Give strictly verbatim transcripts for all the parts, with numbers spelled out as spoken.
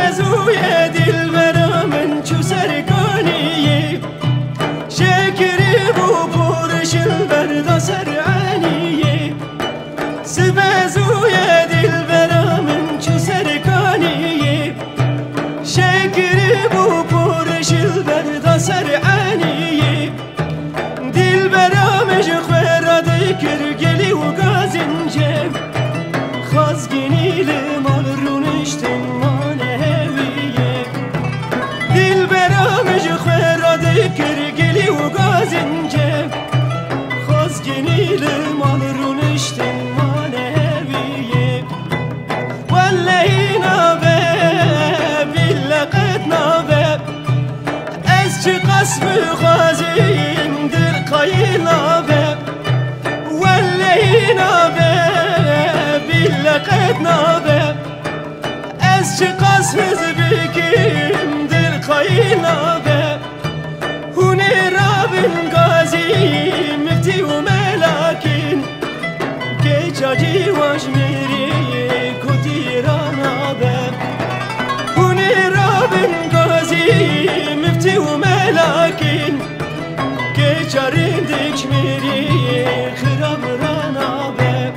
سبزوی دلبرا من چو سرکانیه شکری بو پورش البردا سرعانیه سبزوی دلبرا من چو سرکانیه شکری بو پورش البردا سرعانیه دلبرا مش خویرا دکر گلی و گازنجه خازگینی لمال رونشتن مانه هویه دلبرا مش خویرا دکر گلی و گازنجه خازگینی لمال رونشتن مانه هویه والله نابه باللقت نابه از چه قسم خوازیم در قایل نابه والله نابه باللقت نابه از چه قسم زبکیم در قایل نابه هونه رابن قازی مفتی و ملاکین که جاجی واش میری کتی را نابه هونه رابن قازی مفتی و ملاکین که جارین دک میری خراب را نابه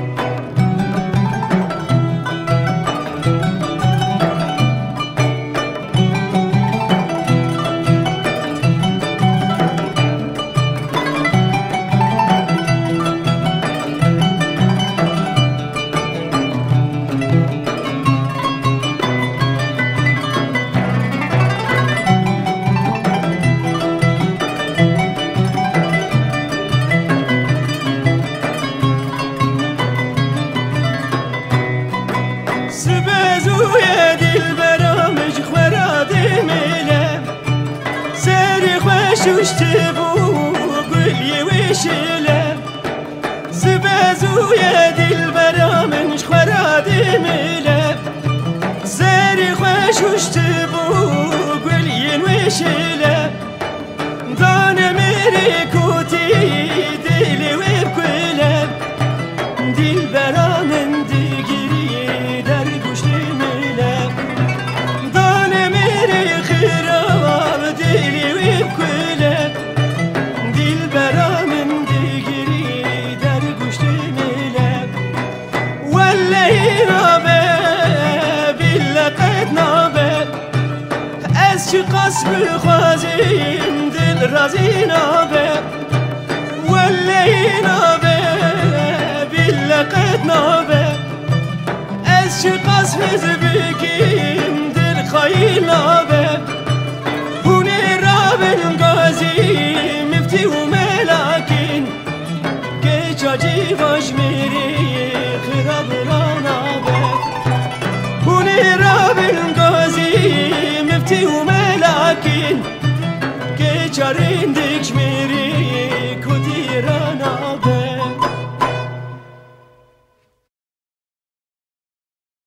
سبزوی دلبرا مش خورا دمیله سری خوشوشت بو گلی وشله سبزوی دلبرا مش خورا دمیله سری خوشوشت بو گلی وشله دانه میری کوتی دلی و بکله دلبرا من دیگری چه قسم خوازیم دل رازی نابه ولی نابه باللقت نابه از چه قسم